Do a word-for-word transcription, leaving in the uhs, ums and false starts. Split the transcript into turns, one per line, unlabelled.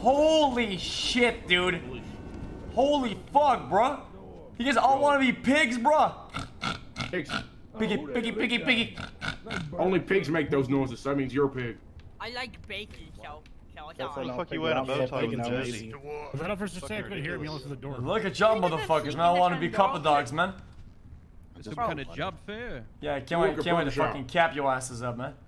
Holy shit, dude. Holy fuck, bruh. You guys all want to be pigs, bruh.
Pigs.
Piggy, piggy, piggy, piggy.
Only pigs make those noises, so that means you're a pig.
I like bacon, so...
What the fuck you wearing a bow tie with a jersey?
If I don't first just say I couldn't hear me, I'll listen to the door.
Look at y'all motherfuckers, man. I want to be couple dogs, man.
Some kind of job fair.
Yeah, I can't wait, can't wait to fucking cap your asses up, man.